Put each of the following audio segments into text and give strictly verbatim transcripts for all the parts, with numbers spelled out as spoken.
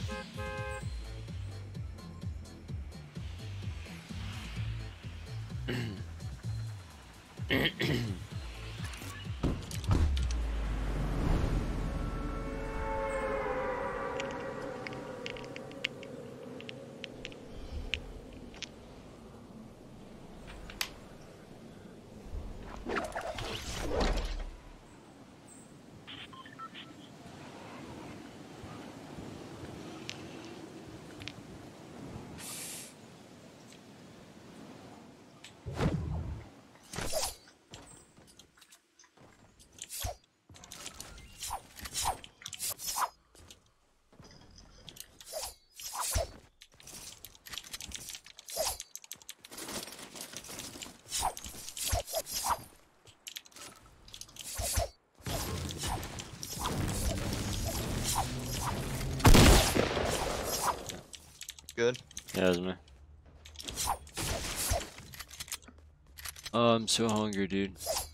Good. Yeah, it was me. Oh, I'm so hungry, dude.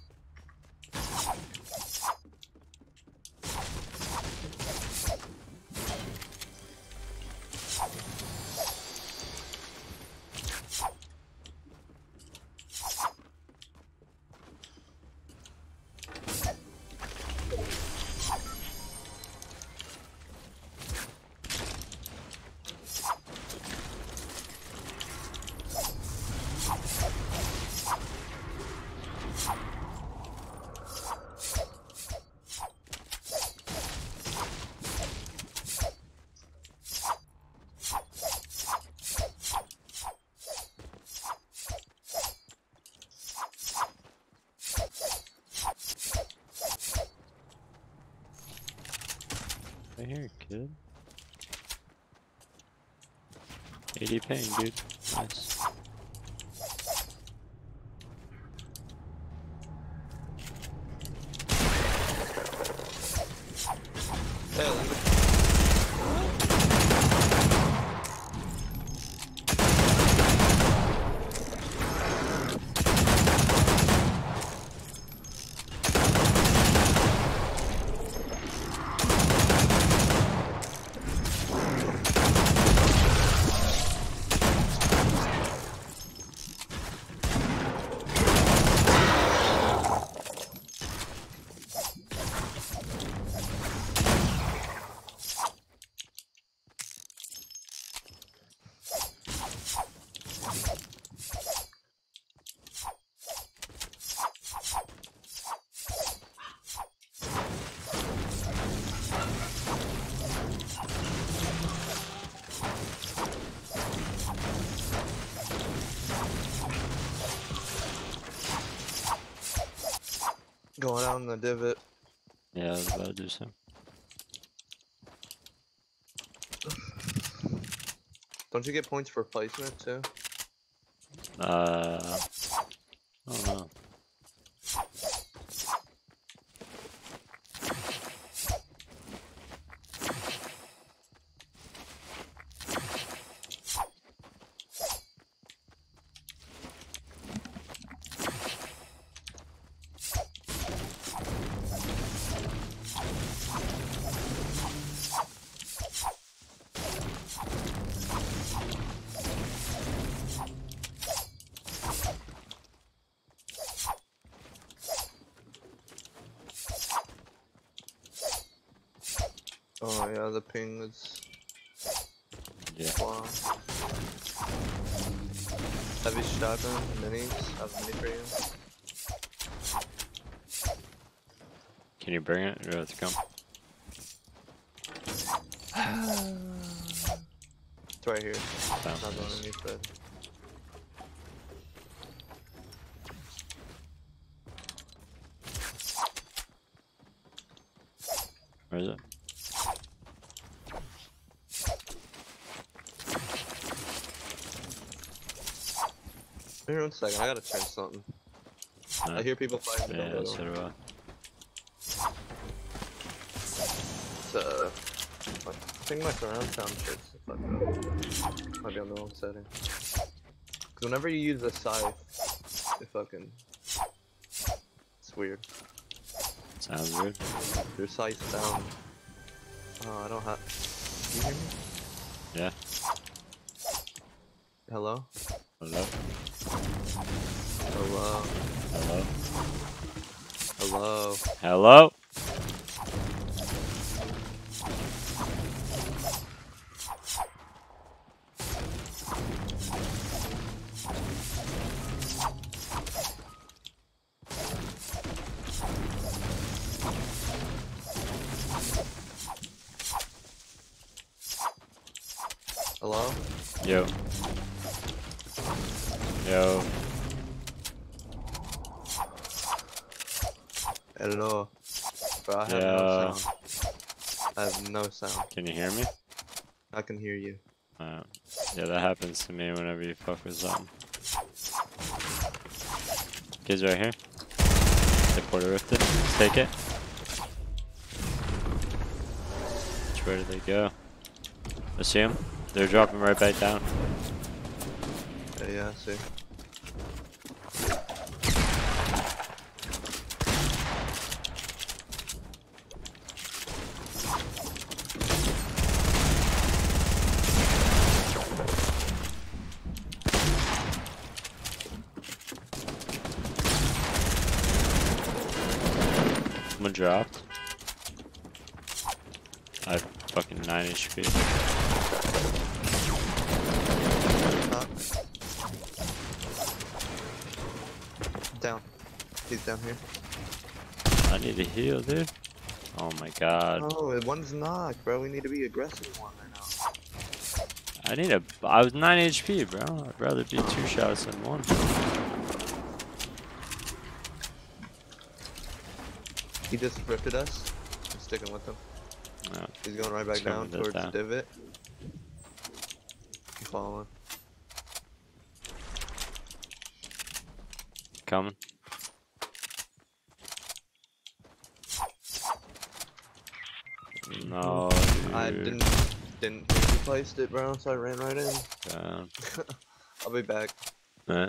Right here, kid. eighty ping, dude. Nice. Going out in the divot. Yeah, I was about to do so. Don't you get points for placement too? Uh, I don't know. Oh yeah, the ping is. Yeah. Wow. Heavy shotgun, minis. I have a mini for you. Can you bring it? Or do I have to come? It's right here. Found Not this. underneath bed. Where is it? Here, one second. I gotta check something. No. I hear people fighting. Yeah, Yeah, so do I. It's, uh, I think my surround sound shit's fucked up. Might be on the wrong setting. Cause whenever you use a scythe, it fucking, it's weird. Sounds weird. Your scythe's down. Oh, I don't have. You hear me? Yeah. Hello? Hello? Hello? Hello? Hello? Hello? Hello? Yo. Yo. Hello? Bro, I have Yeah. no sound. I have no sound. Can you hear me? I can hear you. Uh, yeah, that happens to me whenever you fuck with something. Kids right here. They portal rifted. Let's take it. Where did they go? I see them. They're dropping right back down. Yeah, yeah, I see. Someone dropped. I have fucking nine H P. Knock. Down. He's down here. I need to heal, dude. Oh my god. Oh, one's knocked, bro. We need to be aggressive one right now. I need a. I was nine H P, bro. I'd rather be two shots than one. He just ripped at us. I'm sticking with him. No. He's going right back Just down coming to towards down. divot. I'm following. Coming. No, dude. I didn't didn't think he placed it, bro, so I ran right in. Down. I'll be back. Alright.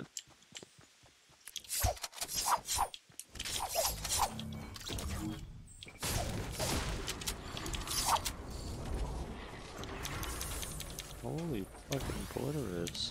Holy fucking porters.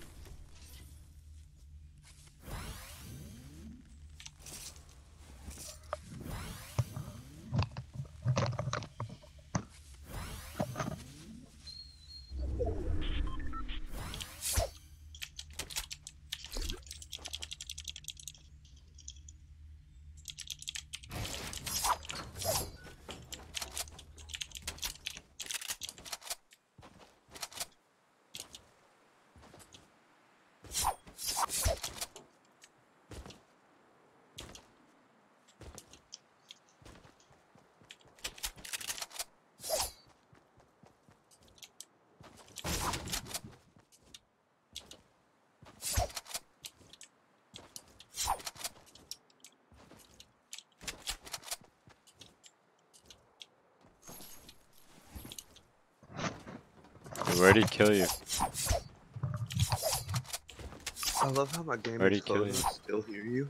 Where'd he kill you? I love how my game Where'd he is kill closed and I still hear you.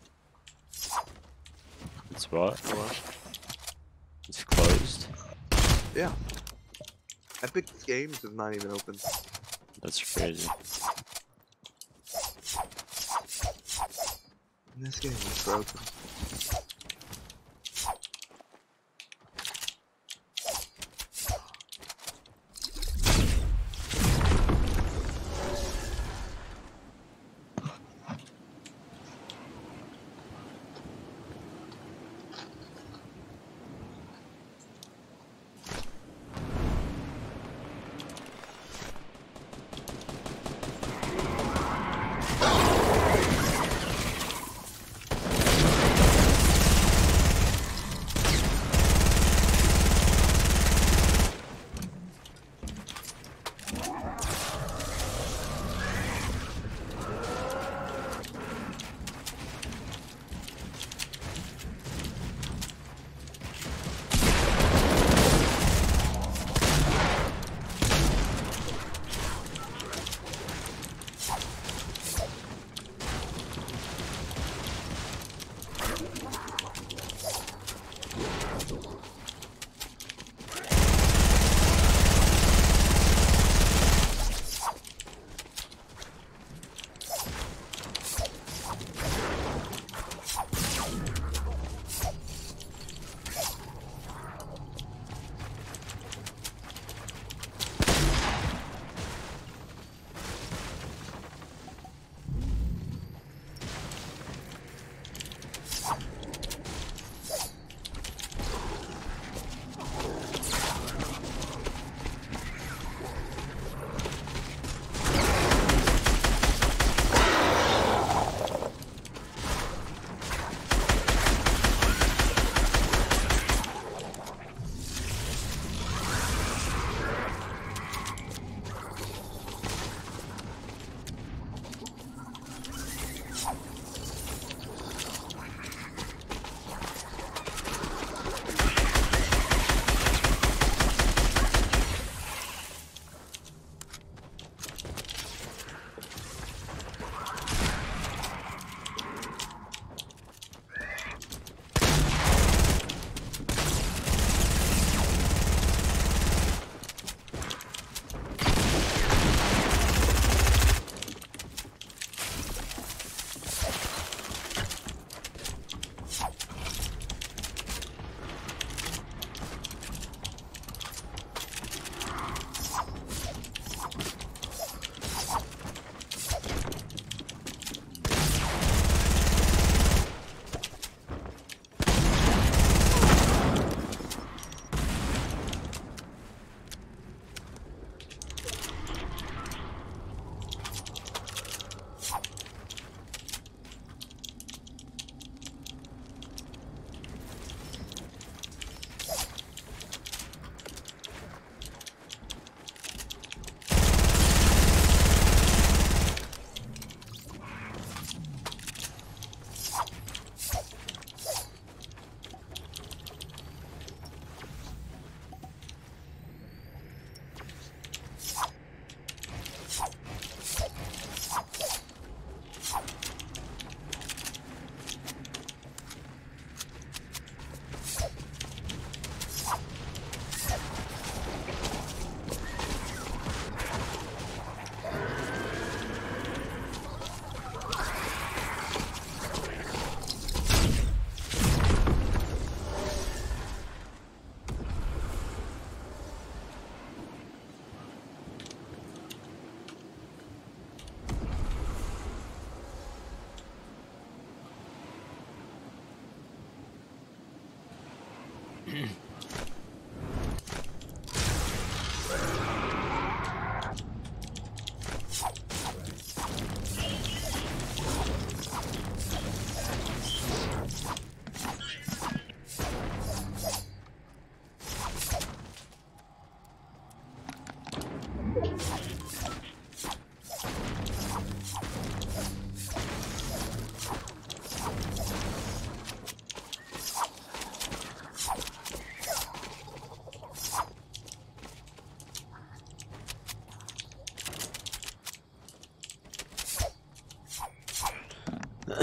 It's what? Hello? It's closed? Yeah. Epic Games is not even open. That's crazy. And this game is broken.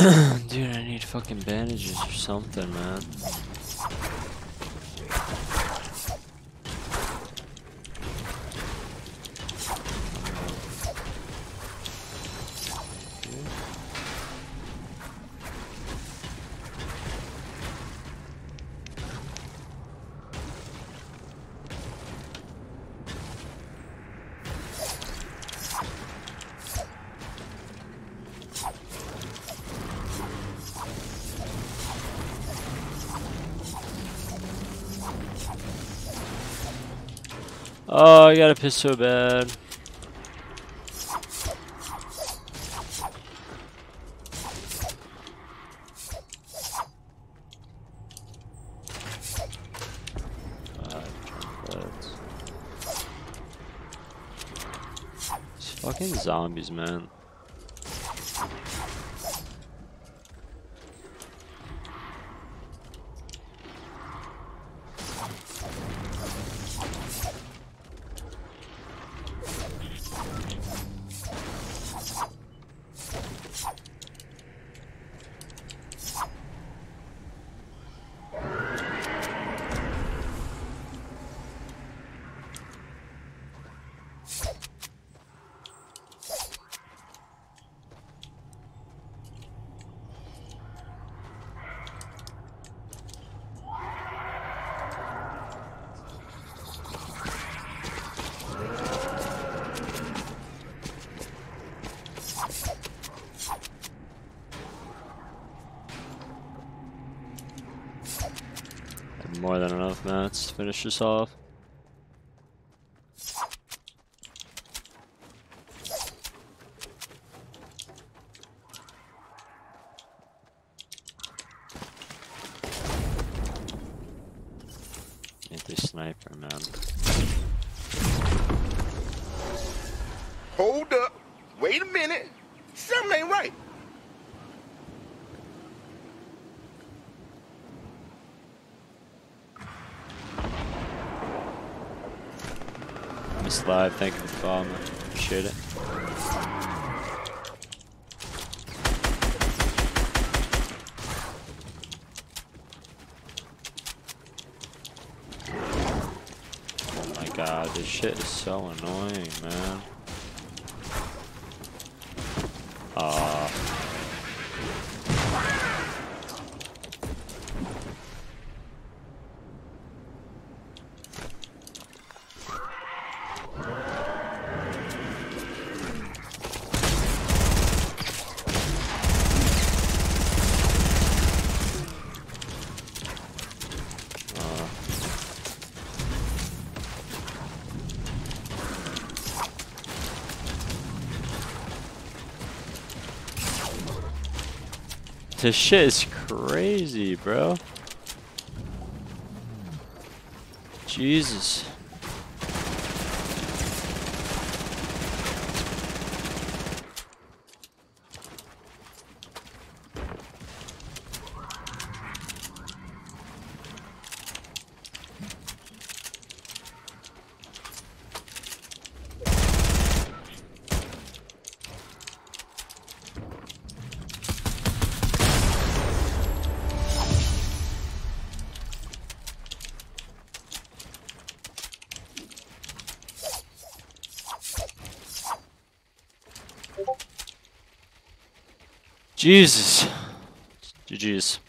Dude, I need fucking bandages or something, man. Oh, I gotta piss so bad. These fucking zombies, man. More than enough mats to finish this off. Anti-sniper, man. Hold up. Wait a minute. Something ain't right. Miss Live, thank you for the follow, man. Appreciate it. Oh my god, this shit is so annoying, man. Aw. This shit is crazy, bro. Jesus. Jesus. G G's.